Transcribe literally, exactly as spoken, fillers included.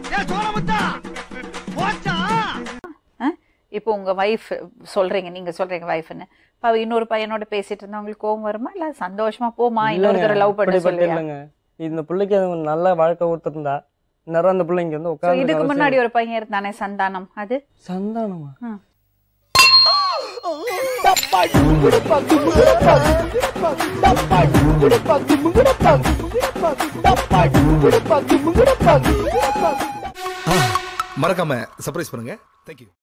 இப்போ உங்க வைஃப் சொல்றீங்க, நீங்க சொல்றீங்க வைஃப்னு, இப்ப இன்னொரு பையனோட பேசிட்டு இருந்தா உங்களுக்கு கோவம் வருமா இல்ல சந்தோஷமா போமா இன்னொருத்தர லவ் பண்ண சொல்லுங்க? இந்த பிள்ளைக்கு நல்ல வாழ்க்கை கொடுத்திருந்தா நேரம் அந்த பிள்ளைங்க வந்து உட்கார்ந்து. இதுக்கு முன்னாடி ஒரு பையன் இருந்தானே சந்தானம், அது சந்தானமா? மறக்காம சர்ப்ரைஸ் பண்ணுங்க. Thank you.